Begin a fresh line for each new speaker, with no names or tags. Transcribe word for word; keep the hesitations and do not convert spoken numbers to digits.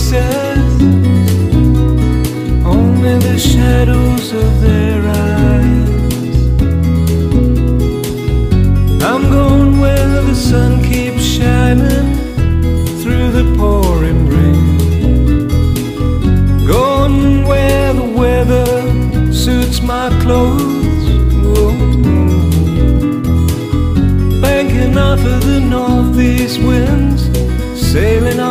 faces, only the shadows of their eyes. I'm going where the sun keeps shining through the pouring rain, going where the weather suits my clothes. Whoa. Banking off of the northeast winds, sailing